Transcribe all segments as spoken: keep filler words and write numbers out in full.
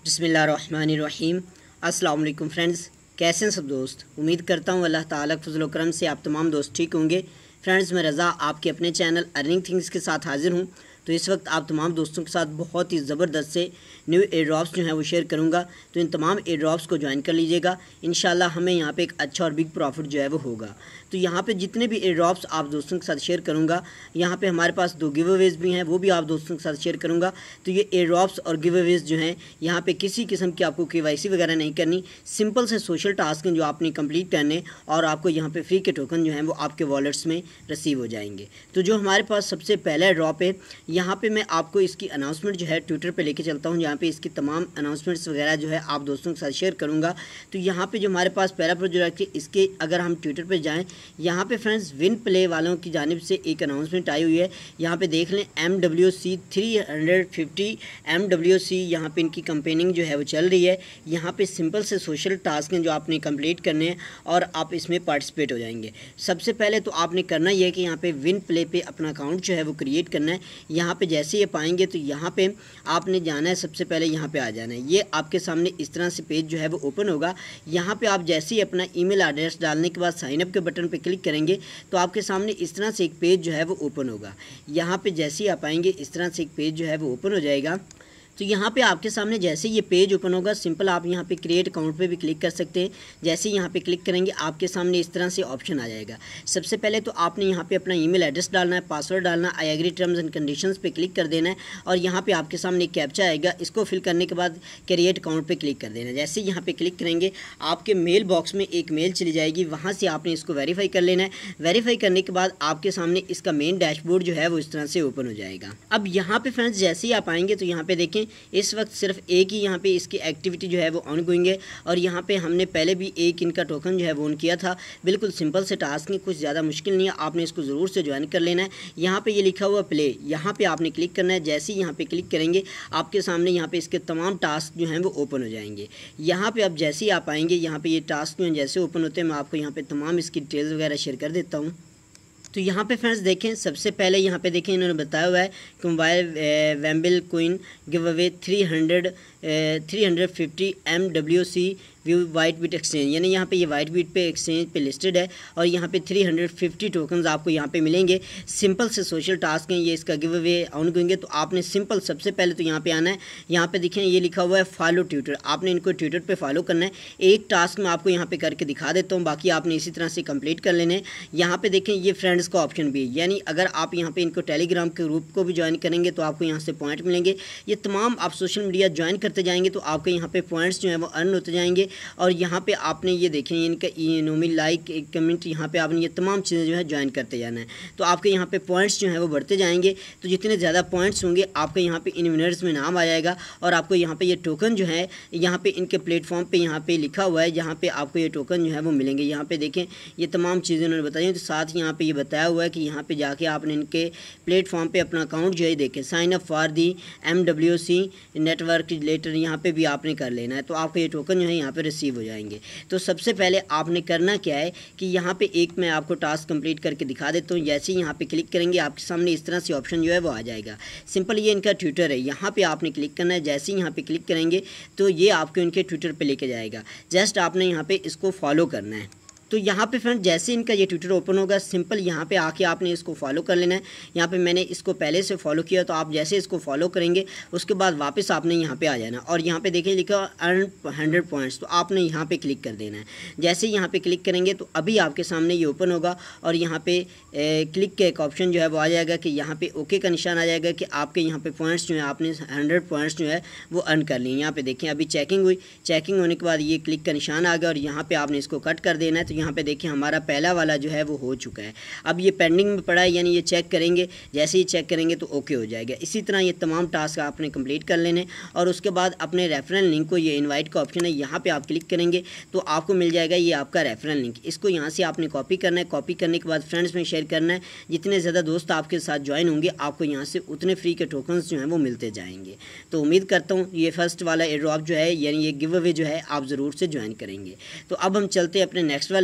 बिस्मिल्लाहिर्रहमानिर्रहीम। अस्सलामुअलैकुम फ्रेंड्स, कैसे हैं सब दोस्त। उम्मीद करता हूँ अल्लाह ताला के फज़ल व करम से आप तमाम दोस्त ठीक होंगे। फ्रेंड्स, मैं रज़ा आपके अपने चैनल अर्निंग थिंग्स के साथ हाज़िर हूँ। तो इस वक्त आप तमाम दोस्तों के साथ बहुत ही ज़बरदस्त से न्यू एयरड्रॉप्स जो है वो शेयर करूँगा। तो इन तमाम एयरड्रॉप्स को ज्वाइन कर लीजिएगा। इंशाल्लाह हमें यहाँ पे एक अच्छा और बिग प्रॉफिट जो है वो होगा। तो यहाँ पे जितने भी एयरड्रॉप्स आप दोस्तों के साथ शेयर करूँगा, यहाँ पे हमारे पास दो गिव अवेज़ भी हैं, वो भी आप दोस्तों के साथ शेयर करूँगा। तो ये एयरड्रॉप्स और गिव अवेज़ जो हैं, यहाँ पे किसी किस्म की आपको केवाईसी वगैरह नहीं करनी। सिंपल से सोशल टास्क हैं जो आपने कंप्लीट करने और आपको यहाँ पे फ्री के टोकन जो हैं वो आपके वॉलेट्स में रिसीव हो जाएंगे। तो जो हमारे पास सबसे पहला एयरड्रॉप है, यहाँ पे मैं आपको इसकी अनाउंसमेंट जो है ट्विटर पे लेके चलता हूँ। यहाँ पे इसकी तमाम अनाउंसमेंट्स वगैरह जो है आप दोस्तों के साथ शेयर करूँगा। तो यहाँ पे जो हमारे पास पहला प्रोजेक्ट है, इसके अगर हम ट्विटर पे जाएँ, यहाँ पे फ्रेंड्स विन प्ले वालों की जानिब से एक अनाउंसमेंट आई हुई है। यहाँ पे देख लें M W C three hundred fifty M W C यहाँ पे इनकी कंपेनिंग जो है वो चल रही है। यहाँ पे सिंपल से सोशल टास्क हैं जो आपने कंप्लीट करने हैं और आप इसमें पार्टिसिपेट हो जाएंगे। सबसे पहले तो आपने करना यह है कि यहाँ पे विन प्ले पे अपना अकाउंट जो है वो क्रिएट करना है। यहाँ पे जैसे ये पाएंगे तो यहाँ पे आपने जाना है, सबसे पहले यहाँ पे आ जाना है। ये आपके सामने इस तरह से पेज जो है वो ओपन होगा। यहाँ पे आप जैसे ही अपना ईमेल एड्रेस डालने के बाद साइन अप के बटन पे क्लिक करेंगे तो आपके सामने इस तरह से एक पेज जो है वो ओपन होगा। यहाँ पे जैसे ही आप आएंगे इस तरह से एक पेज जो है वो ओपन हो जाएगा। तो यहाँ पे आपके सामने जैसे ये पेज ओपन होगा, सिंपल आप यहाँ पे क्रिएट अकाउंट पे भी क्लिक कर सकते हैं। जैसे ही यहाँ पे क्लिक करेंगे आपके सामने इस तरह से ऑप्शन आ जाएगा। सबसे पहले तो आपने यहाँ पे अपना ईमेल एड्रेस डालना है, पासवर्ड डालना, I agree terms and conditions पे क्लिक कर देना है और यहाँ पे आपके सामने एक कैप्चा आएगा। इसको फिल करने के बाद क्रिएट अकाउंट पर क्लिक कर देना है। जैसे यहाँ पर क्लिक करेंगे आपके मेल बॉक्स में एक मेल चली जाएगी, वहाँ से आपने इसको वेरीफाई कर लेना है। वेरीफाई करने के बाद आपके सामने इसका मेन डैशबोर्ड जो है वो इस तरह से ओपन हो जाएगा। अब यहाँ पे फ्रेंड्स जैसे ही आप आएंगे तो यहाँ पे देखें इस वक्त सिर्फ एक ही यहाँ पे इसकी एक्टिविटी जो है वो ऑन गोइंग है और यहाँ पे हमने पहले भी एक इनका टोकन जो है वो ऑन किया था। बिल्कुल सिंपल से टास्क नहीं, कुछ ज़्यादा मुश्किल नहीं है, आपने इसको ज़रूर से ज्वाइन कर लेना है। यहाँ पे ये लिखा हुआ प्ले, यहाँ पे आपने क्लिक करना है। जैसे ही यहाँ पे क्लिक करेंगे आपके सामने यहाँ पे इसके तमाम टास्क जो हैं वो ओपन हो जाएंगे। यहाँ पे अब जैसे ही आप आएंगे यहाँ पे ये टास्क जो हैं जैसे ओपन होते हैं, मैं आपको यहाँ पे तमाम इसकी डिटेल्स वगैरह शेयर कर देता हूँ। तो यहाँ पे फ्रेंड्स देखें, सबसे पहले यहाँ पे देखें इन्होंने बताया हुआ है कि मोबाइल वेम्बिल coin give away three hundred three hundred fifty M W C view WhiteBIT exchange, यानी यहाँ पे ये वाइट बीट पे एक्सचेंज पे लिस्टेड है और यहाँ पे थ्री हंड्रेड फिफ्टी टोकन्स आपको यहाँ पे मिलेंगे। सिंपल से सोशल टास्क हैं, ये इसका गिव अवे ऑन करेंगे। तो आपने सिंपल सबसे पहले तो यहाँ पे आना है। यहाँ पे देखें ये लिखा हुआ है फॉलो ट्विटर, आपने इनको ट्विटर पे फॉलो करना है। एक टास्क मैं आपको यहाँ पे करके दिखा देता हूँ, बाकी आपने इसी तरह से कंप्लीट कर लेने हैं। यहाँ पे देखें ये फ्रेंड्स का ऑप्शन भी है, यानी अगर आप यहाँ पे इनको टेलीग्राम के ग्रुप को भी ज्वाइन करेंगे तो आपको यहाँ से पॉइंट मिलेंगे। ये तमाम आप सोशल मीडिया ज्वाइन करते जाएंगे तो आपको यहाँ पे पॉइंट्स जो है वो अर्न होते जाएंगे। और यहाँ पे आपने ये देखें इनका नोमी लाइक कमेंट, यहाँ पे आपने ये तमाम चीज़ें जो है ज्वाइन करते जाना है तो आपके यहाँ पे पॉइंट्स जो हैं वो बढ़ते जाएंगे। तो जितने ज़्यादा पॉइंट्स होंगे आपके यहाँ पे इन विनर्स में नाम आ जाएगा और आपको यहाँ पे ये टोकन जो है यहाँ पे इनके प्लेटफॉर्म पे यहाँ पे लिखा हुआ है, यहाँ पे आपको ये टोकन जो है वो मिलेंगे। यहाँ पे देखें ये तमाम चीज़ें उन्होंने बताई। तो साथ ही यहाँ पे ये बताया हुआ है कि यहाँ पे जाके आपने इनके प्लेटफॉर्म पे अपना अकाउंट जो है देखें sign up for the M W C network letter, यहाँ पे भी आपने कर लेना है तो आपको ये टोकन जो है यहाँ पे रिसीव हो जाएंगे। तो सबसे पहले आपने करना क्या है कि यहाँ पे एक मैं आपको टास्क कंप्लीट करके दिखा देता हूँ। जैसे ही यहाँ पे क्लिक करेंगे आपके सामने इस तरह से ऑप्शन जो है वो आ जाएगा। सिंपल ये इनका ट्विटर है, यहाँ पे आपने क्लिक करना है। जैसे ही यहाँ पे क्लिक करेंगे तो ये आपको इनके ट्विटर पे लेके जाएगा। जस्ट आपने यहाँ पे इसको फॉलो करना है। तो यहाँ पे फ्रेंड जैसे इनका ये ट्विटर ओपन होगा, सिंपल यहाँ पे आके आपने इसको फॉलो कर लेना है। यहाँ पे मैंने इसको पहले से फॉलो किया तो आप जैसे इसको फॉलो करेंगे उसके बाद वापस आपने यहाँ पे आ जाना और यहाँ पे देखें लिखा अर्न हंड्रेड पॉइंट्स, तो आपने यहाँ पे क्लिक कर देना है। जैसे यहाँ पे क्लिक करेंगे तो अभी आपके सामने ये ओपन होगा और यहाँ पे ए, क्लिक का एक ऑप्शन जो है वो आ जाएगा कि यहाँ पे ओके का निशान आ जाएगा कि आपके यहाँ पे पॉइंट्स जो है आपने हंड्रेड पॉइंट्स जो है वो अर्न कर लिए। यहाँ पे देखें अभी चेकिंग हुई, चेकिंग होने के बाद ये क्लिक का निशान आ गया और यहाँ पे आपने इसको कट कर देना है। तो यहाँ पे देखिए हमारा पहला वाला जो है वो हो चुका है। अब ये पेंडिंग में पड़ा है, यानी ये चेक करेंगे, जैसे ही चेक करेंगे तो ओके हो जाएगा। इसी तरह ये तमाम टास्क आपने कंप्लीट कर लेने और उसके बाद अपने रेफरल लिंक को, ये इनवाइट का ऑप्शन है, यहाँ पे आप क्लिक करेंगे तो आपको मिल जाएगा ये आपका रेफरल लिंक। इसको यहाँ से आपने कॉपी करना है। कॉपी करने के बाद फ्रेंड्स में शेयर करना है। जितने ज़्यादा दोस्त आपके साथ ज्वाइन होंगे आपको यहाँ से उतने फ्री के टोकन्स जो हैं वो मिलते जाएंगे। तो उम्मीद करता हूँ ये फर्स्ट वाला एयरड्रॉप जो है यानी ये गिव अवे जो है आप ज़रूर से ज्वाइन करेंगे। तो अब हम चलते हैं अपने नेक्स्ट वाले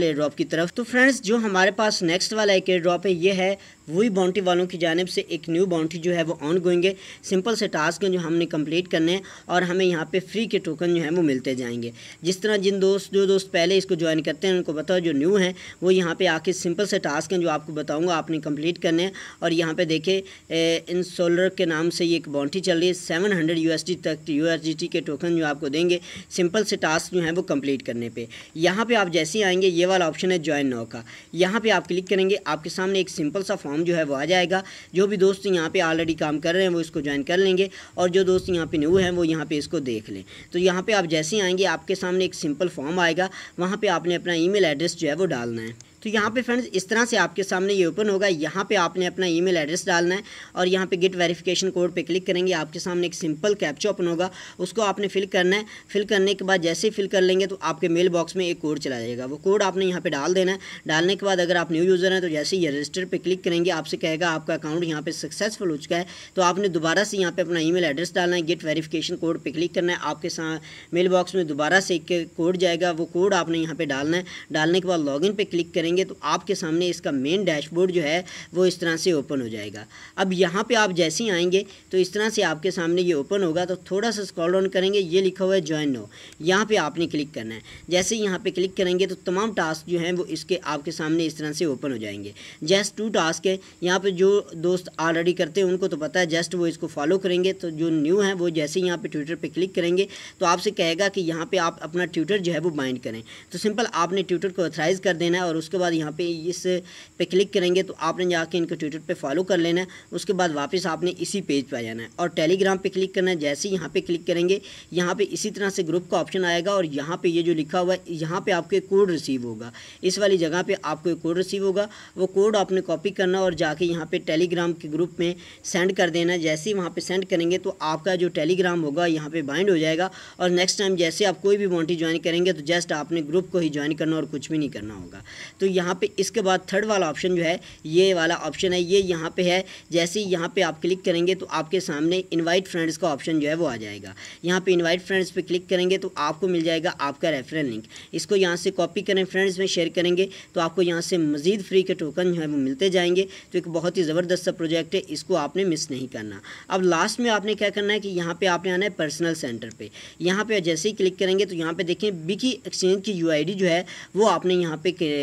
एयर ड्रॉप की तरफ। तो फ्रेंड्स जो हमारे पास नेक्स्ट वाला एक एयर ड्रॉप है, ये है वही बाउंटी वालों की जानिब से एक न्यू बाउंटी जो है वो ऑन गोइंग है। सिंपल से टास्क हैं जो हमने कंप्लीट करने हैं और हमें यहाँ पे फ्री के टोकन जो है वो मिलते जाएंगे। जिस तरह जिन दोस्त जो दोस्त पहले इसको ज्वाइन करते हैं उनको बताओ, जो न्यू हैं वो यहाँ पे आके सिंपल से टास्क हैं जो आपको बताऊँगा आपने कंप्लीट करने हैं। और यहाँ पे देखें इन सोलर के नाम से ये एक बाउंटी चल रही है, seven hundred U S D तक यू एस डी टी के टोकन जो आपको देंगे सिंपल से टास्क जो है वो कंप्लीट करने पे। यहाँ पे आप जैसे ही आएंगे ये वाला ऑप्शन है ज्वाइन नाउ का, यहाँ पे आप क्लिक करेंगे, आपके सामने एक सिंपल सा फॉर्म जो है वो आ जाएगा। जो भी दोस्त यहाँ पे ऑलरेडी काम कर रहे हैं वो इसको ज्वाइन कर लेंगे और जो दोस्त यहाँ पे न्यू हैं वो यहाँ पे इसको देख लें। तो यहाँ पे आप जैसे ही आएंगे आपके सामने एक सिंपल फॉर्म आएगा, वहाँ पे आपने अपना ईमेल एड्रेस जो है वो डालना है। तो यहाँ पे फ्रेंड्स इस तरह से आपके सामने ये ओपन होगा। यहाँ पे आपने अपना ईमेल एड्रेस डालना है और यहाँ पे गेट वेरिफिकेशन कोड पे क्लिक करेंगे, आपके सामने एक सिंपल कैप्चा ओपन होगा, उसको आपने फिल करना है। फिल करने के बाद जैसे ही फिल कर लेंगे तो आपके मेल बॉक्स में एक कोड चला जाएगा, वो कोड आपने यहाँ पे डाल देना है। डालने के बाद अगर आप न्यू यूज़र हैं तो जैसे ही रजिस्टर पर क्लिक करेंगे आपसे कहेगा आपका अकाउंट यहाँ पर सक्सेसफुल हो चुका है। तो आपने दोबारा से यहाँ पर अपना ई मेल एड्रेस डालना है, गेट वेरिफिकेशन कोड पर क्लिक करना है, आपके साथ मेल बॉक्स में दोबारा से एक कोड जाएगा, वो कोड आपने यहाँ पर डालना है। डालने के बाद लॉगिन पर क्लिक करेंगे तो आपके सामने इसका मेन डैशबोर्ड जो है वो इस तरह से ओपन हो जाएगा। अब यहाँ पे आप जैसे ही आएंगे तो इस तरह से आपके सामने ये ओपन होगा। तो थोड़ा सा स्क्रॉल डाउन करेंगे, ये लिखा हुआ है ज्वाइन नाउ, यहाँ पे आपने क्लिक करना है। जैसे ही यहाँ पे क्लिक करेंगे तो तमाम टास्क जो हैं वो इसके आपके सामने इस तरह से ओपन हो जाएंगे। जस्ट टू टास्क है, यहाँ पे जो दोस्त ऑलरेडी करते हैं उनको तो पता है, जस्ट वो इसको फॉलो करेंगे। तो जो न्यू है वो जैसे ही यहाँ पे ट्विटर पे क्लिक करेंगे तो आपसे कहेगा कि यहाँ पे आप अपना ट्विटर जो है वो बाइंड करें। तो सिंपल आपने ट्विटर को ऑथराइज़ कर देना है और उसके बाद यहाँ पे इस पे क्लिक करेंगे तो आपने जाके इनको ट्विटर पे फॉलो कर लेना है। उसके बाद वापस आपने इसी पेज पे आ जाना है और टेलीग्राम पे क्लिक करना है। जैसे ही यहाँ पे क्लिक करेंगे यहाँ पे इसी तरह से ग्रुप का ऑप्शन आएगा और यहाँ पे ये जो लिखा हुआ है यहाँ पे आपको एक कोड रिसीव होगा, इस वाली जगह पे आपको एक कोड रिसीव होगा। वो कोड आपने कॉपी करना और जाके यहाँ पे टेलीग्राम के ग्रुप में सेंड कर देना है। जैसे ही वहाँ पे सेंड करेंगे तो आपका जो टेलीग्राम होगा यहाँ पे बाइंड हो जाएगा और नेक्स्ट टाइम जैसे आप कोई भी बाउंटी ज्वाइन करेंगे तो जस्ट आपने ग्रुप को ही ज्वाइन करना और कुछ भी नहीं करना होगा। तो यहाँ पे इसके बाद थर्ड वाला ऑप्शन जो है ये वाला ऑप्शन है, ये यहाँ पे है। जैसे ही यहाँ पे आप क्लिक करेंगे तो आपके सामने इनवाइट फ्रेंड्स का ऑप्शन जो है वो आ जाएगा। यहाँ पे इनवाइट फ्रेंड्स पे क्लिक करेंगे तो आपको मिल जाएगा आपका रेफरल लिंक, इसको यहाँ से कॉपी करें, फ्रेंड्स में शेयर करेंगे तो आपको यहाँ से मज़ीद फ्री के टोकन जो है वो मिलते जाएंगे। तो एक बहुत ही ज़बरदस्त सा प्रोजेक्ट है, इसको आपने मिस नहीं करना। अब लास्ट में आपने क्या करना है कि यहाँ पर आपने आना है पर्सनल सेंटर पर। यहाँ पर जैसे ही क्लिक करेंगे तो यहाँ पर देखें बिकी एक्सचेंज की यू आई डी जो है वो आपने यहाँ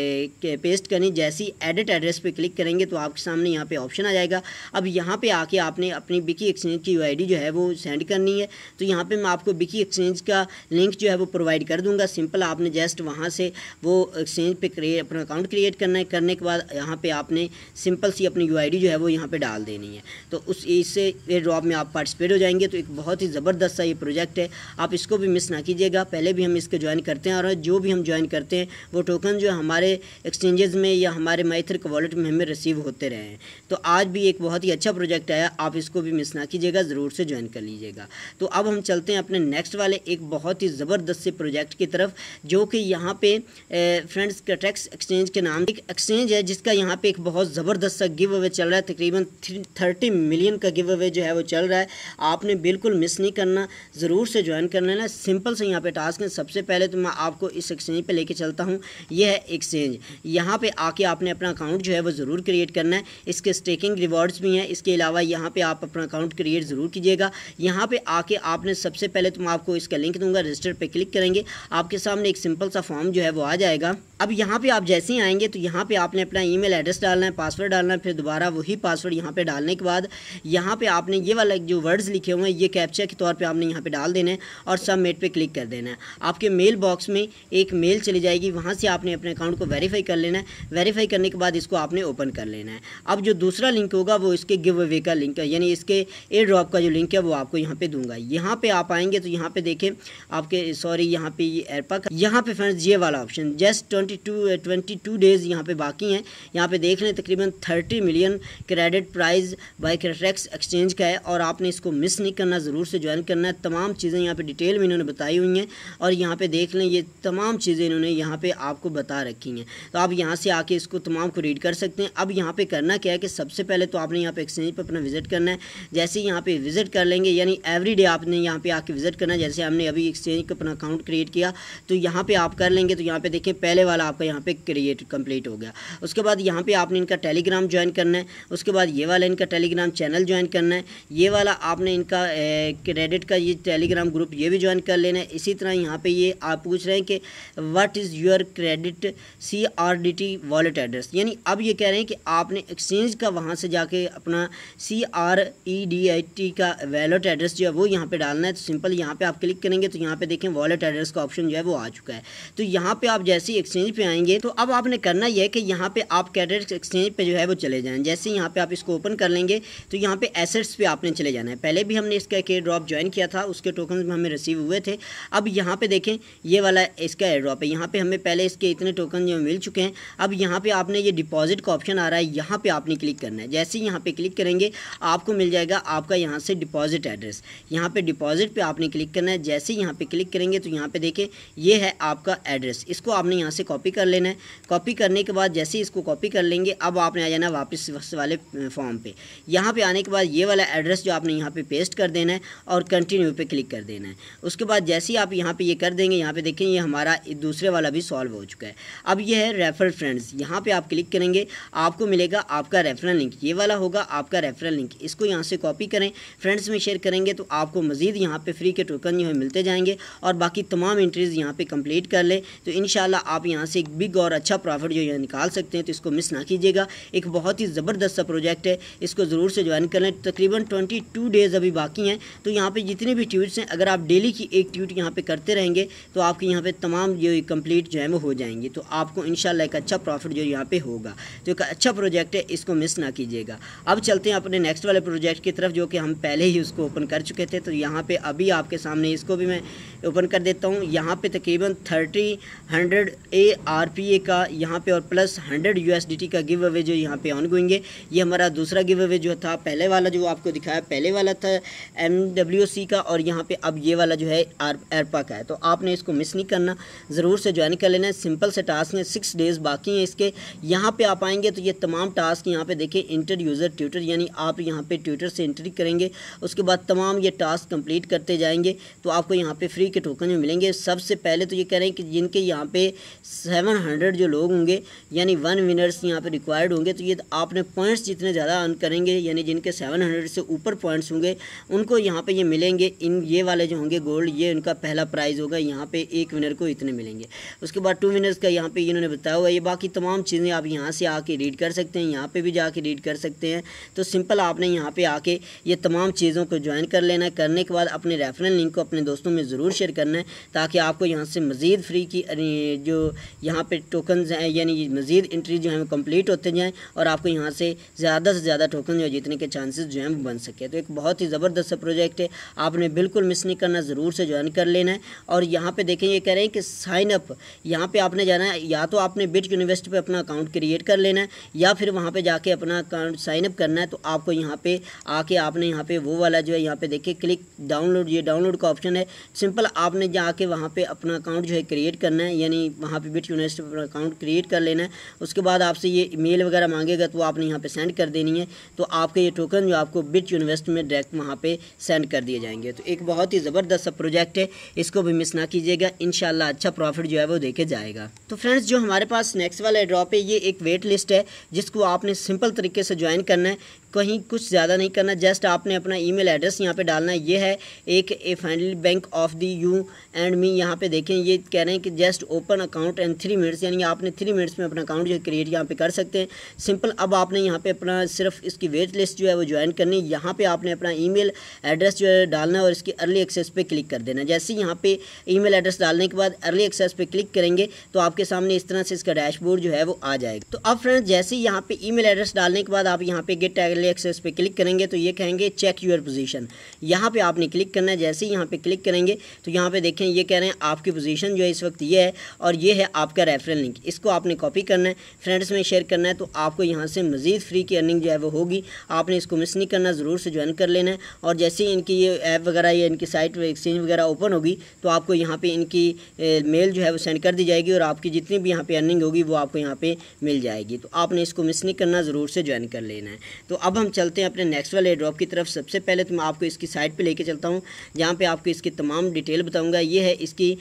पे पेस्ट करनी। जैसे ही एडिट एड्रेस पे क्लिक करेंगे तो आपके सामने यहाँ पे ऑप्शन आ जाएगा। अब यहाँ पे आके आपने अपनी बिकी एक्सचेंज की यूआईडी जो है वो सेंड करनी है। तो यहाँ पे मैं आपको बिकी एक्सचेंज का लिंक जो है वो प्रोवाइड कर दूंगा। सिंपल आपने जस्ट वहाँ से वो एक्सचेंज पे क्रिएट अपना अकाउंट क्रिएट करना है। करने के बाद यहाँ पे आपने सिंपल सी अपनी यूआईडी जो है वो यहाँ पे डाल देनी है। तो उस इससे एयर ड्रॉप में आप पार्टिसिपेट हो जाएंगे। तो एक बहुत ही ज़बरदस्त सा ये प्रोजेक्ट है, आप इसको भी मिस ना कीजिएगा। पहले भी हम इसको ज्वाइन करते हैं और जो भी हम ज्वाइन करते हैं वो टोकन जो हमारे एक्सचेंजेस में या हमारे माइथर के वॉलेट में हमें रिसीव होते रहे हैं। तो आज भी एक बहुत ही अच्छा प्रोजेक्ट आया, आप इसको भी मिस ना कीजिएगा, ज़रूर से ज्वाइन कर लीजिएगा। तो अब हम चलते हैं अपने नेक्स्ट वाले एक बहुत ही ज़बरदस्त से प्रोजेक्ट की तरफ, जो कि यहाँ पे फ्रेंड्स टेरेक्स एक्सचेंज के नाम एक एक्सचेंज है जिसका यहाँ पे एक बहुत ज़बरदस्त सा गिव अवे चल रहा है। तकरीबन थर्टी मिलियन का गिव अवे जो है वो चल रहा है। आपने बिल्कुल मिस नहीं करना, ज़रूर से ज्वाइन कर लेना। सिंपल से यहाँ पे टास्क है। सबसे पहले तो मैं आपको इस एक्सचेंज पे लेके चलता हूँ। यह है एक्सचेंज, यहाँ पे आके आपने अपना अकाउंट जो है वो ज़रूर क्रिएट करना है। इसके स्टेकिंग रिवॉर्ड्स भी हैं। इसके अलावा यहाँ पे आप अपना अकाउंट क्रिएट ज़रूर कीजिएगा। यहाँ पे आके आपने सबसे पहले तो मैं आपको इसका लिंक दूंगा, रजिस्टर पे क्लिक करेंगे, आपके सामने एक सिंपल सा फॉर्म जो है वो आ जाएगा। अब यहाँ पे आप जैसे ही आएंगे तो यहाँ पे आपने अपना ईमेल एड्रेस डालना है, पासवर्ड डालना है, फिर दोबारा वही पासवर्ड यहाँ पे डालने के बाद यहाँ पे आपने ये वाला जो वर्ड्स लिखे हुए हैं ये कैप्चा के तौर पे आपने यहाँ पे डाल देना है और सबमिट पे क्लिक कर देना है। आपके मेल बॉक्स में एक मेल चली जाएगी, वहाँ से आपने अपने अकाउंट को वेरीफाई कर लेना है। वेरीफाई करने के बाद इसको आपने ओपन कर लेना है। अब जो दूसरा लिंक होगा वो इसके गिव अवे का लिंक है, यानी इसके एयर ड्रॉप का जो लिंक है वो आपको यहाँ पे दूंगा। यहाँ पे आप आएंगे तो यहाँ पे देखें आपके सॉरी यहाँ पे ये एरपा का यहाँ पे फ्रेंड्स ये वाला option just twenty two twenty two days यहाँ पे बाकी हैं। यहाँ पे देख लें तकरीबन thirty million credit prize by Terex exchange का है और आपने इसको मिस नहीं करना, ज़रूर से ज्वाइन करना है। तमाम चीज़ें यहाँ पे डिटेल में इन्होंने बताई हुई हैं और यहाँ पे देख लें ये तमाम चीज़ें इन्होंने यहाँ पे आपको बता रखी हैं। तो आप यहाँ से आके इसको तमाम को रीड कर सकते हैं। अब यहाँ पे करना क्या है कि सबसे पहले तो आपने यहाँ पे एक्सचेंज पे अपना विजिट करना है। जैसे ही यहाँ पे विजिट कर लेंगे, यानी एवरी डे आपने यहाँ पे आके विजिट करना है। जैसे हमने अभी एक्सचेंज का अपना अकाउंट क्रिएट किया तो यहाँ पे आप कर लेंगे, तो यहाँ पे देखिए पहले वाला आपका यहाँ पे क्रिएट कंप्लीट हो गया। उसके बाद यहाँ पे आपने इनका टेलीग्राम ज्वाइन करना है। उसके बाद ये वाला इनका टेलीग्राम चैनल ज्वाइन करना है। ये वाला आपने इनका क्रेडिट का ये टेलीग्राम ग्रुप ये भी ज्वाइन कर लेना है। इसी तरह यहाँ पे ये आप पूछ रहे हैं कि what is your credit C R D T wallet address, यानी अब ये कह रहे हैं कि आपने एक्सचेंज का वहाँ से जाके अपना C R E D I T का वॉलेट एड्रेस जो है वो यहाँ पे डालना है। तो सिंपल यहाँ पे आप क्लिक करेंगे तो यहाँ पे देखें वॉलेट एड्रेस का ऑप्शन जो है वो आ चुका है। तो यहाँ पे आप जैसे ही एक्सचेंज पे आएंगे तो अब आपने करना यह है कि यहाँ पे आप क्रेडिट एक्सचेंज पे जो है वो चले जाएँ। जैसे यहाँ पे आप इसको ओपन कर लेंगे तो यहाँ पे एसेट्स पे आपने चले जाना है। पहले भी हमने इसका एक एयर ड्रॉप ज्वाइन किया था, उसके टोकन हमें रिसीव हुए थे। अब यहाँ पे देखें ये वाला इसका एयर ड्रॉप है, यहाँ पे हमें पहले इसके इतने टोकन जो मिल चुके हैं। अब यहाँ पे आपने ये डिपॉजिट का ऑप्शन आ रहा है, यहाँ पे आपने क्लिक करना है। जैसे ही यहाँ पे क्लिक करेंगे आपको मिल जाएगा आपका यहाँ से डिपॉजिट एड्रेस। यहाँ पे डिपॉजिट पे आपने क्लिक करना है। जैसे ही यहाँ पे क्लिक करेंगे तो यहाँ पे देखें ये है आपका एड्रेस, इसको आपने यहाँ से कॉपी कर लेना है। कॉपी करने के बाद जैसे ही इसको कॉपी कर लेंगे अब आपने आ जाना वापस वाले फॉर्म पे। यहाँ पे आने के बाद ये वाला एड्रेस जो आपने यहाँ पे पेस्ट कर देना है और कंटिन्यू पे क्लिक कर देना है। उसके बाद जैसे ही आप यहाँ पे ये कर देंगे, यहाँ पे देखें ये हमारा दूसरे वाला भी सॉल्व हो चुका है। अब ये है रेफरल फ्रेंड्स, यहाँ पे आप क्लिक करेंगे आपको मिलेगा आपका रेफरल लिंक, ये वाला होगा आपका रेफरल लिंक। इसको यहाँ से कॉपी करें, फ्रेंड्स में शेयर करेंगे तो आपको मज़ीद यहाँ पे फ्री के टोकन जो है मिलते जाएंगे और बाकी तमाम एंट्रीज़ यहाँ पे कंप्लीट कर लें तो इंशाल्लाह आप यहाँ से एक बिग और अच्छा प्रॉफिट जो है निकाल सकते हैं। तो इसको मिस ना कीजिएगा, एक बहुत ही ज़बरदस्त सा प्रोजेक्ट है, इसको ज़रूर से ज्वाइन कर लें। तकरीबन ट्वेंटी टू डेज़ अभी बाकी हैं। तो यहाँ पे जितने भी ट्वीट्स हैं अगर आप डेली की एक ट्वीट यहाँ पे करते रहेंगे तो आपके यहाँ पे तमाम जो कंप्लीट जो है वो हो जाएंगी। तो आपको इंशाल्लाह एक अच्छा प्रॉफिट जो यहाँ पे होगा। तो एक अच्छा प्रोजेक्ट है, इसको मिस ना कीजिएगा। अब चलते हैं अपने नेक्स्ट वाले प्रोजेक्ट की तरफ जो कि हम पहले ही उसको ओपन कर चुके थे। तो यहाँ पे अभी आपके सामने इसको भी मैं ओपन कर देता हूँ। यहाँ पे तकरीबन thirty hundred A R P A का यहाँ पे और plus hundred U S D T का गिव अवे जो यहाँ पे ऑन गोइंग है। ये हमारा दूसरा गिव अवे जो था, पहले वाला जो आपको दिखाया पहले वाला था एम डब्ल्यू सी का और यहाँ पे अब ये वाला जो है आरपा का है। तो आपने इसको मिस नहीं करना, ज़रूर से ज्वाइन कर लेना है। सिंपल से टास्क हैं, सिक्स डेज़ बाकी हैं इसके। यहाँ पे आप आएंगे तो ये तमाम टास्क यहाँ पे देखिए इंटर यूज़र ट्यूटर, यानी आप यहाँ पे ट्यूटर से एंट्री करेंगे, उसके बाद तमाम ये टास्क कंप्लीट करते जाएंगे तो आपको यहाँ पे फ्री के टोकन जो मिलेंगे। सबसे पहले तो ये कह रहे हैं कि जिनके यहाँ पे सेवन हंड्रेड जो लोग होंगे यानी वन विनर्स यहाँ पे रिक्वायर्ड होंगे, तो ये आपने पॉइंट्स जितने ज़्यादा अर्न करेंगे यानी जिनके सेवन हंड्रेड से ऊपर पॉइंट्स होंगे उनको यहाँ पे ये मिलेंगे। इन ये वाले जो होंगे गोल्ड, ये उनका पहला प्राइज़ होगा, यहाँ पे एक विनर को इतने मिलेंगे। उसके बाद टू विनर्स का यहाँ पे इन्होंने बताया हुआ है। ये बाकी तमाम चीज़ें आप यहाँ से आके रीड कर सकते हैं, यहाँ पे भी जाके रीड कर सकते हैं। तो सिंपल आपने यहाँ पे आके ये तमाम चीज़ों को ज्वाइन कर लेना है। करने के बाद अपने रेफरल लिंक को अपने दोस्तों में ज़रूर शेयर करना है ताकि आपको यहाँ से मज़ीद फ्री की जो यहाँ पे टोकन्स हैं यानी मज़ीद एंट्री जो है वो कम्प्लीट होते जाएँ और आपको यहाँ से ज़्यादा से ज़्यादा टोकन जो जीतने के चांसेस जो हैं वो बन सके। तो एक बहुत ही ज़बरदस्त प्रोजेक्ट है, आपने बिल्कुल मिस नहीं करना, ज़रूर से ज्वाइन कर लेना है। और यहाँ पे देखें ये कह रहे हैं कि साइन अप, यहाँ पे आपने जाना है, या तो आपने बिट यूनिवर्सिटी पे अपना अकाउंट क्रिएट कर लेना है या फिर वहाँ पे जाके अपना अकाउंट साइन अप करना है। तो आपको यहाँ पे आके आपने यहाँ पे वो वाला जो है यहाँ पे देखिए क्लिक डाउनलोड, ये डाउनलोड का ऑप्शन है। सिंपल आपने जाके वहाँ पे अपना अकाउंट जो है क्रिएट करना है, यानी वहाँ पे बिट यूनिवर्सिटी पर अपना अकाउंट क्रिएट कर लेना है। उसके बाद आपसे ये ईमेल वगैरह मांगेगा तो आपने यहाँ पे सेंड कर देनी है। तो आपके ये टोकन जो आपको बिट यूनिवर्सिटी में डायरेक्ट वहाँ पे सेंड कर दिए जाएंगे। तो एक बहुत ही ज़बरदस्त प्रोजेक्ट है, इसको भी मिस ना कीजिएगा, इंशाल्लाह अच्छा प्रॉफिट जो है वो देके जाएगा। तो फ्रेंड्स जो हमारे पास नेक्स्ट वाला ड्रॉप है ये एक वेट लिस्ट है जिसको आपने सिंपल तरीके से ज्वाइन करना है, कहीं कुछ ज़्यादा नहीं करना। जस्ट आपने अपना ईमेल एड्रेस यहाँ पे डालना है। ये है एक a finally bank of the you and me, यहाँ पे देखें ये कह रहे हैं कि just open account and three minutes, यानी आपने थ्री मिनट्स में अपना अकाउंट जो क्रिएट यहाँ पे कर सकते हैं। सिंपल अब आपने यहाँ पे अपना सिर्फ इसकी वेट लिस्ट जो है वो ज्वाइन करनी है। यहाँ पे आपने अपना ईमेल एड्रेस जो है डालना है और इसकी अर्ली एक्सेस पे क्लिक कर देना। जैसे ही यहाँ पे ईमेल एड्रेस डालने के बाद अर्ली एक्सेस पे क्लिक करेंगे तो आपके सामने इस तरह से इसका डैशबोर्ड जो है वो आ जाएगा। तो अब फ्रेंड्स जैसे ही यहाँ पे ईमेल एड्रेस डालने के बाद आप यहाँ पे गेट अर्ली एक्सेस पे क्लिक करेंगे तो ये कहेंगे चेक यूर पोजीशन। यहाँ पे आपने क्लिक करना है। जैसे ही यहाँ पे क्लिक करेंगे तो यहाँ पे देखें ये कह रहे हैं आपकी पोजीशन जो है इस वक्त ये है और ये है आपका रेफरल लिंक। इसको आपने कॉपी करना है, फ्रेंड्स में शेयर करना है, तो आपको यहाँ से मज़ीद फ्री की अर्निंग जो है वो होगी। आपने इसको मिस नहीं करना, ज़रूर से ज्वाइन कर लेना है। और जैसे ही इनकी ये ऐप वगैरह या इनकी साइट एक्सचेंज वगैरह ओपन होगी तो आपको यहाँ पर इनकी मेल जो है वो सेंड कर दी जाएगी और आपकी जितनी भी यहाँ पर अर्निंग होगी वो आपको यहाँ पर मिल जाएगी। तो आपने इसको मिस नहीं करना, ज़रूर से ज्वाइन कर लेना है। तो अब हम चलते हैं अपने नेक्स्ट वाले एयर ड्रॉप की तरफ। सबसे पहले तो मैं आपको इसकी साइट पे लेके चलता हूँ जहाँ पे आपको इसकी तमाम डिटेल बताऊँगा। ये है इसकी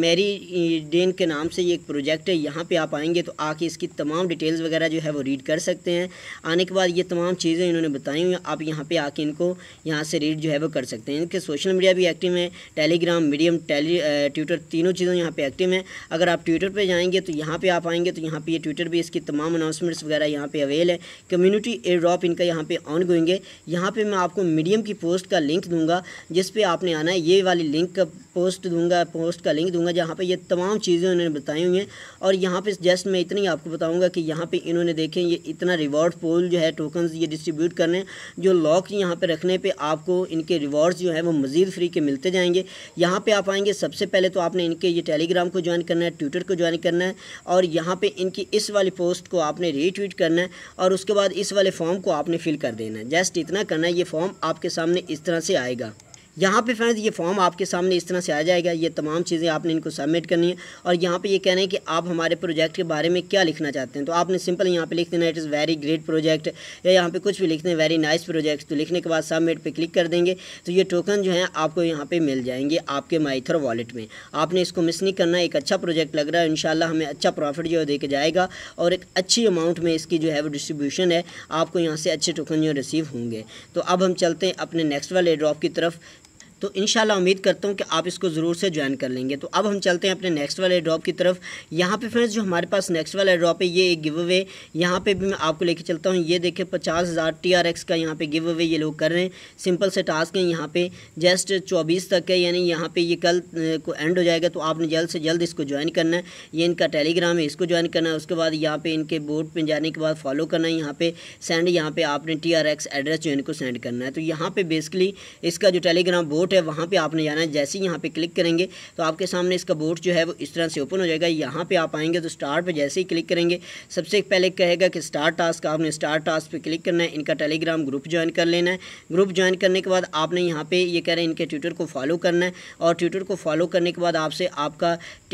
मेरिडिन के नाम से ये एक प्रोजेक्ट है। यहाँ पे आप आएंगे तो आके इसकी तमाम डिटेल्स वगैरह जो है वो रीड कर सकते हैं। आने के बाद ये तमाम चीज़ें इन्होंने बताई हुई हैं, आप यहाँ पे आके इनको यहाँ से रीड जो है वो कर सकते हैं। इनके सोशल मीडिया भी एक्टिव है, टेलीग्राम, मीडियम, टेली ट्विटर, तीनों चीज़ों यहाँ पे एक्टिव हैं। अगर आप ट्विटर पे जाएंगे तो यहाँ पे आप आएंगे तो यहाँ पे ये ट्विटर भी इसकी तमाम अनाउंसमेंट्स वगैरह यहाँ पे अवेल है। कम्युनिटी एयर ड्रॉप इनका यहाँ पे ऑन गोइंग है। यहाँ पे मैं आपको मीडियम की पोस्ट का लिंक दूंगा जिस पे आपने आना है। ये वाली लिंक का पोस्ट दूंगा पोस्ट का लिंक दूंगा जहाँ पे ये तमाम चीज़ें उन्होंने बताई हुई हैं। और यहाँ पे जस्ट मैं इतनी आपको बताऊंगा कि यहाँ पे इन्होंने देखें ये इतना रिवॉर्ड पूल जो है टोकन्स ये डिस्ट्रीब्यूट करने, जो लॉक यहाँ पे रखने पे आपको इनके रिवॉर्ड्स जो है वो मज़ीद फ्री के मिलते जाएंगे। यहाँ पे आप आएंगे, सबसे पहले तो आपने इनके ये टेलीग्राम को ज्वाइन करना है, ट्विटर को ज्वाइन करना है और यहाँ पे इनकी इस वाली पोस्ट को आपने रीट्वीट करना है और उसके बाद इस वाले फॉर्म को आपने फिल कर देना है। जस्ट इतना करना है। ये फॉर्म आपके सामने इस तरह से आएगा। यहाँ पे फ्रेंड्स ये फॉर्म आपके सामने इस तरह से आ जाएगा। ये तमाम चीज़ें आपने इनको सबमिट करनी है और यहाँ पे ये कह रहे हैं कि आप हमारे प्रोजेक्ट के बारे में क्या लिखना चाहते हैं। तो आपने सिंपल यहाँ पे लिख देना it is very great project या यहाँ पे कुछ भी लिखते हैं वेरी नाइस प्रोजेक्ट। तो लिखने के बाद सबमिट पे क्लिक कर देंगे तो ये टोकन जो है आपको यहाँ पे मिल जाएंगे आपके माइथर वॉलेट में। आपने इसको मिस नहीं करना। एक अच्छा प्रोजेक्ट लग रहा है, इंशाल्लाह हमें अच्छा प्रॉफिट जो है दे के जाएगा और एक अच्छी अमाउंट में इसकी जो है वो डिस्ट्रीब्यूशन है, आपको यहाँ से अच्छे टोकन जो रिसीव होंगे। तो अब हम चलते हैं अपने नेक्स्ट वाले ड्रॉप की तरफ। तो इंशाल्लाह उम्मीद करता हूँ कि आप इसको ज़रूर से ज्वाइन कर लेंगे। तो अब हम चलते हैं अपने नेक्स्ट वाले ड्रॉप की तरफ। यहाँ पे फ्रेंड्स जो हमारे पास नेक्स्ट वाला ड्रॉप है ये एक गिव अवे, यहाँ पे भी मैं आपको लेके चलता हूँ। ये देखिए पचास हज़ार टी आर एक्स का यहाँ पे गिव अवे ये लोग कर रहे हैं। सिंपल से टास्क है, यहाँ पे जस्ट चौबीस तक है, यानी यहाँ पे ये कल को एंड हो जाएगा। तो आपने जल्द से जल्द इसको ज्वाइन करना है। ये इनका टेलीग्राम है, इसको ज्वाइन करना है। उसके बाद यहाँ पे इनके बोर्ड पर जाने के बाद फॉलो करना है। यहाँ पे सेंड, यहाँ पे आपने टी आर एक्स एड्रेस जो इनको सेंड करना है। तो यहाँ पे बेसिकली इसका जो टेलीग्राम बोट है वहाँ पे आपने जाना है। जैसे ही यहाँ पे क्लिक करेंगे तो आपके सामने इसका बोर्ड जो है वो इस तरह से ओपन हो जाएगा। यहाँ पे आप आएंगे तो स्टार्ट पे जैसे ही क्लिक करेंगे सबसे पहले कहेगा कि स्टार्ट टास्क, आपने स्टार्ट टास्क पे क्लिक करना है। इनका टेलीग्राम ग्रुप ज्वाइन कर लेना है। ग्रुप ज्वाइन करने के बाद आपने यहाँ पे ये कह रहे हैं इनके ट्विटर को फॉलो करना है और ट्विटर को फॉलो करने के बाद आपसे आपका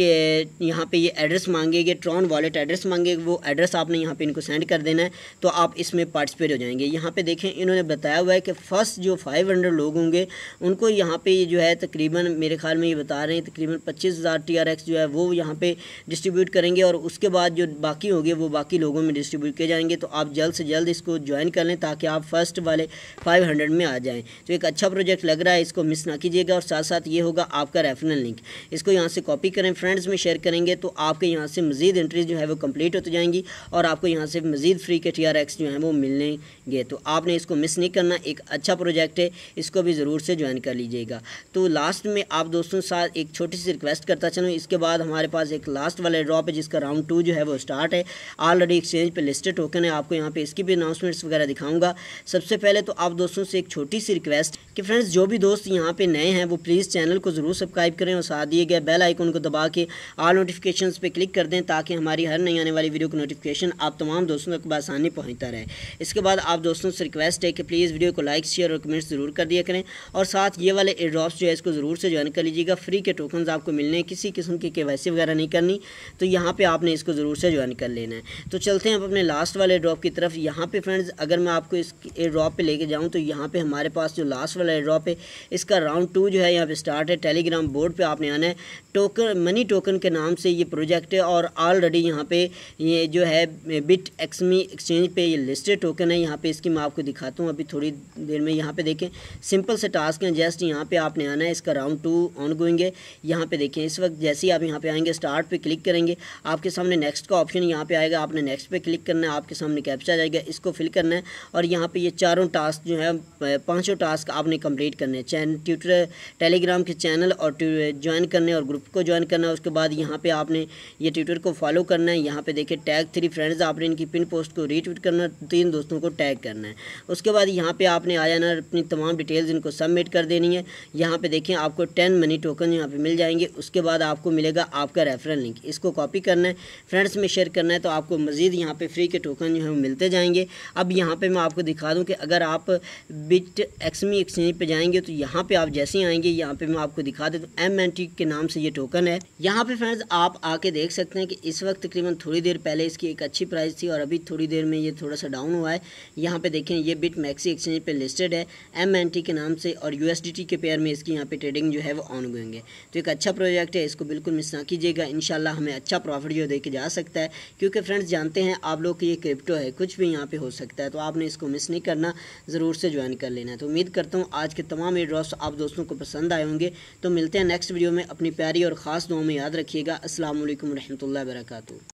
यहाँ पे ये एड्रेस मांगेंगे, ट्रॉन वॉलेट एड्रेस मांगेंगे, वो एड्रेस आपने यहाँ पे इनको सेंड कर देना है। तो आप इसमें पार्टिसिपेट हो जाएंगे। यहाँ पे देखें इन्होंने बताया हुआ है कि फर्स्ट जो फाइव हंड्रेड लोग होंगे उनको यहाँ पे जो है तकरीबन मेरे ख्याल में ये बता रहे हैं तकरीबन पच्चीस हज़ार टी आर एक्स जो है वो यहाँ पे डिस्ट्रीब्यूट करेंगे और उसके बाद जो बाकी होंगे वो बाकी लोगों में डिस्ट्रीब्यूट किए जाएंगे। तो आप जल्द से जल्द इसको ज्वाइन कर लें ताकि आप फर्स्ट वाले फाइव हंड्रेड में आ जाएं। तो एक अच्छा प्रोजेक्ट लग रहा है, इसको मिस ना कीजिएगा। और साथ साथ ये होगा आपका रेफरल लिंक, इसको यहाँ से कॉपी करें, फ्रेंड्स में शेयर करेंगे तो आपके यहाँ से मज़ीद एंट्रीज जो है वो कंप्लीट होती जाएंगी और आपको यहाँ से मज़ीद फ्री के टी आर एक्स जो हैं वो मिलेंगे। तो आपने इसको मिस नहीं करना, एक अच्छा प्रोजेक्ट है, इसको भी ज़रूर से ज्वाइन कर लीजिएगा। तो लास्ट में आप दोस्तों के साथ एक छोटी सी रिक्वेस्ट करता चलूँ, इसके बाद हमारे पास एक लास्ट वाला ड्रॉप है जिसका राउंड टू जो है वो स्टार्ट है। ऑलरेडी एक्सचेंज पे लिस्टेड टोकन है, आपको यहाँ पे इसकी भी अनाउंसमेंट्स वगैरह दिखाऊंगा। सबसे पहले तो आप दोस्तों से एक छोटी सी रिक्वेस्ट कि फ्रेंड्स जो भी दोस्त यहाँ पे नए हैं वो प्लीज़ चैनल को ज़रूर सब्सक्राइब करें और साथ दिए गए बेल आइकन को दबा के ऑल नोटिफिकेशंस पे क्लिक कर दें ताकि हमारी हर नई आने वाली वीडियो की नोटिफिकेशन आप तमाम दोस्तों तक आसानी पहुँचता रहे। इसके बाद आप दोस्तों से रिक्वेस्ट है कि प्लीज़ वीडियो को लाइक, शेयर और कमेंट्स ज़रूर कर दिया करें और साथ ये वाले एयर ड्रॉप्स जो है इसको ज़रूर से ज्वाइन कर लीजिएगा। फ्री के टोकन्स आपको मिलने हैं, किसी किस्म की केवाईसी वगैरह नहीं करनी, तो यहाँ पे आपने इसको ज़रूर से ज्वाइन कर लेना है। तो चलते हैं अब अपने लास्ट वाले ड्रॉप की तरफ। यहाँ पे फ्रेंड्स अगर मैं आपको इस एयर ड्रॉप पे लेके जाऊँ तो यहाँ पे हमारे पास जो लास्ट वाला एयर ड्रॉप है इसका राउंड टू जो है यहाँ पे स्टार्ट है। टेलीग्राम बोर्ड पे आपने आना है, टोकन मनी टोकन के नाम से ये प्रोजेक्ट है और ऑलरेडी यहाँ पे ये जो है बिट एक्समी एक्सचेंज पे ये लिस्टेड टोकन है। यहाँ पे इसकी मैं आपको दिखाता हूँ अभी थोड़ी देर में। यहाँ पे देखें सिंपल से टास्क है, जस्ट यहाँ पे आपने आना है, इसका राउंड टू ऑन गोइंग है। यहाँ पे देखें इस वक्त जैसे ही आप यहाँ पे आएंगे स्टार्ट पे क्लिक करेंगे, आपके सामने नेक्स्ट का ऑप्शन यहाँ पे आएगा, आपने नेक्स्ट पे क्लिक करना है, आपके सामने कैप्चा आ जाएगा, इसको फिल करना है और यहाँ पे ये चारों टास्क जो है पाँचों टास्क आपने कंप्लीट करने हैं। चैन ट्विटर टेलीग्राम के चैनल और ज्वाइन करने और ग्रुप को ज्वाइन करना है। उसके बाद यहाँ पे आपने ये ट्विटर को फॉलो करना है। यहाँ पे देखिए टैग थ्री फ्रेंड्स, आपने इनकी पिन पोस्ट को रीट्वीट करना, तीन दोस्तों को टैग करना है। उसके बाद यहाँ पे आपने आ जाना, अपनी तमाम डिटेल्स इनको सबमिट कर देनी है। यहाँ पे देखें आपको टेन मनी टोकन यहाँ पे मिल जाएंगे। उसके बाद आपको मिलेगा आपका रेफरल लिंक, इसको कॉपी करना है, फ्रेंड्स में शेयर करना है, तो आपको मज़ीद यहाँ पे फ्री के टोकन जो है मिलते जाएंगे। अब यहाँ पे मैं आपको दिखा दूँ कि अगर आप बिट एक्समी एक्सचेंज पे जाएंगे तो यहाँ पे आप जैसे ही आएंगे, यहाँ पे मैं आपको दिखा देता हूँ, एम एन टी के नाम से ये टोकन है। यहाँ पे फ्रेंड्स आप आके देख सकते हैं कि इस वक्त तकरीबन थोड़ी देर पहले इसकी एक अच्छी प्राइस थी और अभी थोड़ी देर में ये थोड़ा सा डाउन हुआ है। यहाँ पे देखें ये बिट मैक्सी एक्सचेंज पे लिस्टेड है एम एन टी के नाम से और यू एस डी टी के पेयर में इसकी यहाँ पे ट्रेडिंग जो है वो ऑन गोइंग है। तो एक अच्छा प्रोजेक्ट है, इसको बिल्कुल मिस ना कीजिएगा। इंशाल्लाह हमें अच्छा प्रॉफिट जो दे के जा सकता है, क्योंकि फ्रेंड्स जानते हैं आप लोग कि ये क्रिप्टो है, कुछ भी यहाँ पे हो सकता है, तो आपने इसको मिस नहीं करना, ज़रूर से ज्वाइन कर लेना है। तो उम्मीद करता हूँ आज के तमाम एयर ड्रॉप्स आप दोस्तों को पसंद आए होंगे। तो मिलते हैं नेक्स्ट वीडियो में, अपनी प्यारी और ख़ास दुआ में याद रखिएगा। अस्सलाम वालेकुम रहमतुल्लाहि व बरकातहू।